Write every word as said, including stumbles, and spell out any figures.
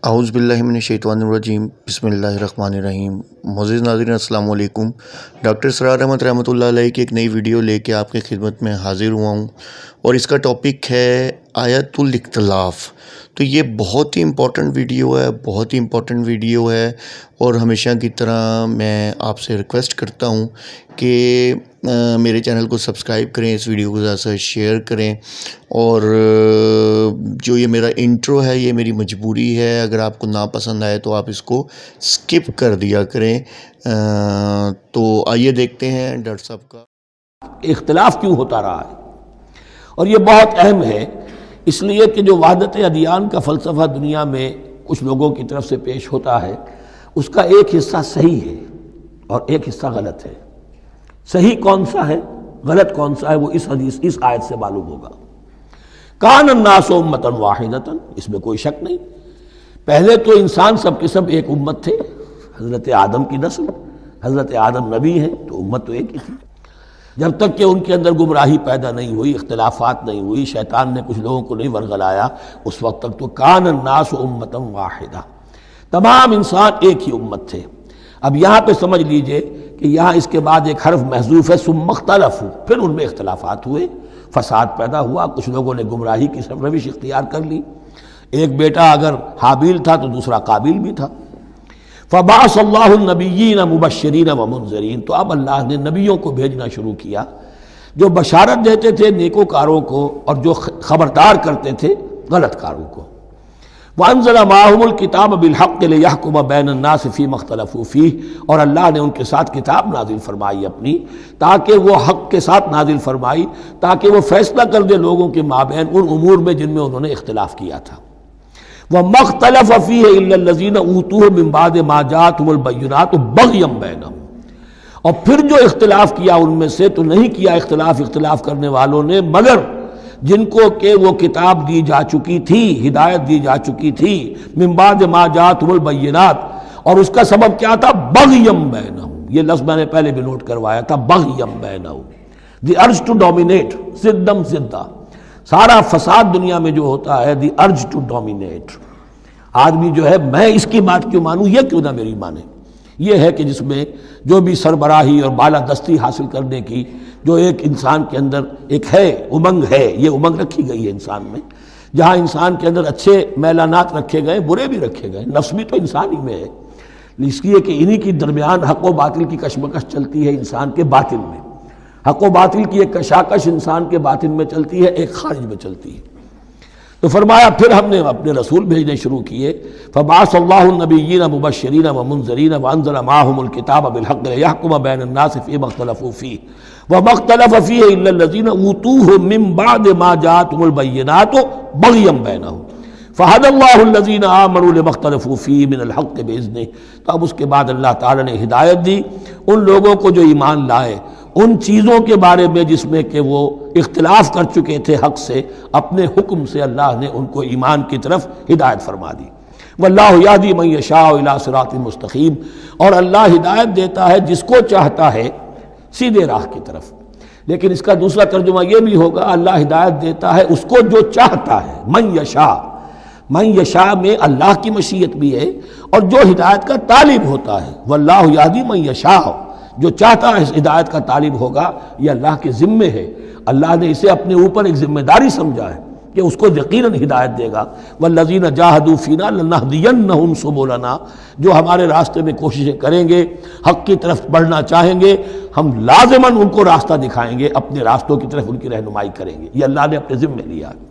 اعوذ باللہ من الشیطان الرجیم، بسم اللہ الرحمن الرحیم۔ معزز ناظرین السلام علیکم۔ ڈاکٹر اسرار احمد رحمۃ اللہ علیہ کی ایک نئی ویڈیو لے کے آپ کی خدمت میں حاضر ہوا ہوں، اور اس کا ٹاپک ہے آیت الاختلاف۔ تو یہ بہت ہی امپورٹنٹ ویڈیو ہے، بہت ہی امپورٹنٹ ویڈیو ہے، اور ہمیشہ کی طرح میں آپ سے ریکویسٹ کرتا ہوں کہ میرے چینل کو سبسکرائب کریں، اس ویڈیو کو زیادہ سے شیئر کریں، اور جو یہ میرا انٹرو ہے یہ میری مجبوری ہے، اگر آپ کو ناپسند آئے تو آپ اس کو سکپ کر دیا کریں۔ تو آئیے دیکھتے ہیں ڈاکٹر صاحب کا اختلاف کیوں ہوتا رہا ہے، اور یہ بہت اہم ہے، اس لیے کہ جو وحدت ادیان کا فلسفہ دنیا میں کچھ لوگوں کی طرف سے پیش ہوتا ہے، اس کا ایک حصہ صحیح ہے اور ایک حصہ غلط ہے۔ صحیح کون سا ہے، غلط کون سا ہے، وہ اس حدیث اس آیت سے معلوم ہوگا۔ کان الناس امۃ واحدۃ، اس میں کوئی شک نہیں، پہلے تو انسان سب کے سب ایک امت تھے، حضرت آدم کی نسل، حضرت آدم نبی ہیں تو امت تو ایک ہی تھی، جب تک کہ ان کے اندر گمراہی پیدا نہیں ہوئی، اختلافات نہیں ہوئی، شیطان نے کچھ لوگوں کو نہیں ورگلایا، اس وقت تک تو کان الناس امۃ واحدہ، تمام انسان ایک ہی امت تھے۔ اب یہاں پہ سمجھ لیجئے کہ یہاں اس کے بعد ایک حرف محذوف ہے، ثم اختلفوا، پھر ان میں اختلافات ہوئے، فساد پیدا ہوا، کچھ لوگوں نے گمراہی کی روش اختیار کر لی، ایک بیٹا اگر حابیل تھا تو دوسرا قابیل بھی تھا۔ فبعث اللہ النبیین مبشرین ومنذرین، تو اب اللہ نے نبیوں کو بھیجنا شروع کیا جو بشارت دیتے تھے نیکوکاروں کو اور جو خبردار کرتے تھے غلط کاروں کو۔ وَأَنزَلَ مَعَهُمُ الْكِتَابَ بِالْحَقِّ لِيَحْكُمَ بَيْنَ النَّاسِ فِيمَا اخْتَلَفُوا فِيهِ، اور اللہ نے ان کے ساتھ کتاب نازل فرمائی اپنی، تاکہ وہ حق کے ساتھ نازل فرمائی، تاکہ وہ فیصلہ کر دے لوگوں کے مابین ان امور میں جن میں انہوں نے اختلاف کیا تھا۔ وَمَا اخْتَلَفَ فِيهِ إِلَّا الَّذِينَ أُوتُوهُ مِن بَعْدِ مَا جَاءَتْهُمُ الْبَيِّنَاتُ بَغْيًا بَيْنَهُمْ، اور پھر جو اختلاف کیا ان میں سے تو نہیں کیا اختلاف اختلاف کرنے والوں نے مگر جن کو کہ وہ کتاب دی جا چکی تھی، ہدایت دی جا چکی تھی، من بعد ما جاءتهم البینات، اور اس کا سبب کیا تھا، بغیم بینہم، یہ لفظ میں نے پہلے بھی نوٹ کروایا تھا، بغیم بینہم، دی ارج ٹو ڈومینیٹ، زدم زدہ، سارا فساد دنیا میں جو ہوتا ہے دی ارج ٹو ڈومینیٹ، آدمی جو ہے میں اس کی بات کیوں مانوں، یہ کیوں نہ میری مانے، یہ ہے کہ جس میں جو بھی سربراہی اور بالادستی حاصل کرنے کی جو ایک انسان کے اندر ایک ہے امنگ ہے، یہ امنگ رکھی گئی ہے انسان میں، جہاں انسان کے اندر اچھے میلانات رکھے گئے، برے بھی رکھے گئے، نفس بھی تو انسان ہی میں ہے، اس لیے کہ انہی کی درمیان حق و باطل کی کشمکش چلتی ہے انسان کے باطن میں، حق و باطل کی ایک کشاکش انسان کے باطن میں چلتی ہے، ایک خارج میں چلتی ہے۔ تو فرمایا پھر ہم نے اپنے رسول بھیجنے شروع کیے، فبعث اللہ النبیین مبشرین ومنذرین وانزل معهم الکتاب بالحق لیحکم بین الناس فیما اختلفوا فیہ وما اختلف فیہ الا الذین اوتوہ من بعد ما جاءتهم البینات بغیا بینہم فہدی اللہ الذین آمنوا لما اختلفوا فیہ من الحق باذنہ۔ تو اب اس کے بعد اللہ تعالی نے ہدایت دی ان لوگوں کو جو ایمان لائے ان چیزوں کے بارے میں جس میں کہ وہ اختلاف کر چکے تھے حق سے، اپنے حکم سے اللہ نے ان کو ایمان کی طرف ہدایت فرما دی۔ واللہ یہدی من یشاء الی صراط مستقیم، اور اللہ ہدایت دیتا ہے جس کو چاہتا ہے سیدھے راہ کی طرف۔ لیکن اس کا دوسرا ترجمہ یہ بھی ہوگا، اللہ ہدایت دیتا ہے اس کو جو چاہتا ہے، من یشاء، من یشاء میں اللہ کی مشیت بھی ہے، اور جو ہدایت کا طالب ہوتا ہے، واللہ یہدی من یشاء، جو چاہتا ہے اس ہدایت کا طالب ہوگا، یہ اللہ کے ذمے ہے، اللہ نے اسے اپنے اوپر ایک ذمہ داری سمجھا ہے کہ اس کو یقیناً ہدایت دے گا۔ والذین جاہدوا فینا لنہدینہم سبلنا، جو ہمارے راستے میں کوششیں کریں گے، حق کی طرف بڑھنا چاہیں گے، ہم لازماً ان کو راستہ دکھائیں گے، اپنے راستوں کی طرف ان کی رہنمائی کریں گے، یہ اللہ نے اپنے ذمے لیا ہے۔